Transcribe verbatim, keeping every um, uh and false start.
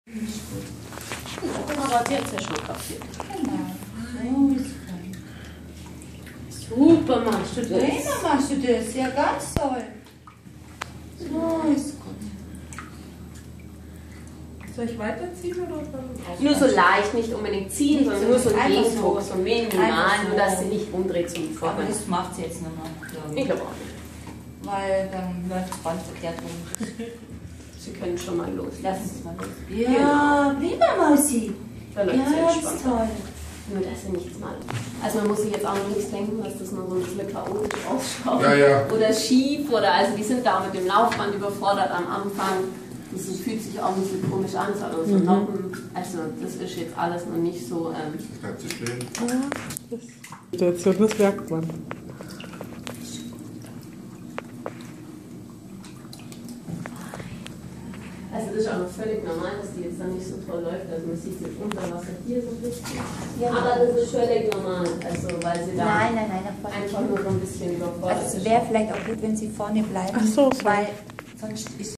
Nicht gut. Aber sie hat es ja schon kapiert. Genau. Super machst du das. Prima machst du das, ja ganz toll. So ist gut. Soll ich weiterziehen oder dann Nur so leicht, nicht unbedingt ziehen, Nicht sondern so, nur so ein einfach Gegendruck, so. so minimal, Einfach so. nur dass sie nicht rumdreht zum Aber Vorbild. das macht sie jetzt nochmal, glaube Ich ich. glaube auch nicht. Weil dann läuft es bald verkehrt rum. Sie können schon mal los. Lass uns mal los. Ja, prima Mausi. Da läuft sie Ganz entspannt. toll. Nur, dass sie nichts macht. Also man muss sich jetzt auch noch nichts denken, dass das nur so ein bisschen chaotisch ausschaut. Ja, ja. Oder schief, oder also die sind da mit dem Laufband überfordert am Anfang. Das fühlt sich auch ein bisschen komisch an, sondern so Mhm. Noppen. Also das ist jetzt alles noch nicht so... Ähm, Bleibt sie stehen. das Situation, das merkt man. Also das ist auch noch völlig normal, dass die jetzt dann nicht so toll läuft. Also man sieht jetzt unter Wasser hier so ein bisschen. Ja. Aber das ist völlig normal, also weil sie da Nein, nein, nein, auf einfach nur so ein bisschen überfordert Also es ist. wäre vielleicht auch gut, wenn sie vorne bleiben, Ach so, sorry. weil sonst ist